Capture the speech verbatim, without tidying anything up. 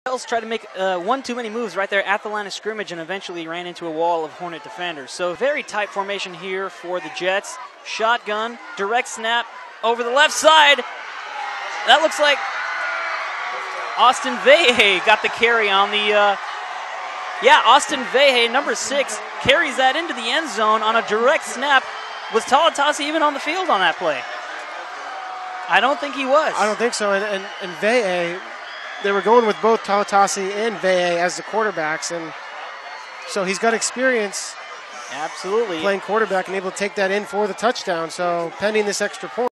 Else tried to make uh, one too many moves right there at the line of scrimmage and eventually ran into a wall of Hornet defenders. So very tight formation here for the Jets. Shotgun, direct snap over the left side. That looks like Austin Vehe got the carry on the, uh, yeah, Austin Vehe, number six, carries that into the end zone on a direct snap. Was Talatasi even on the field on that play? I don't think he was. I don't think so, and, and, and Vehe, they were going with both Talatasi and Vehe as the quarterbacks, and so he's got experience Absolutely. playing quarterback and able to take that in for the touchdown. So pending this extra point.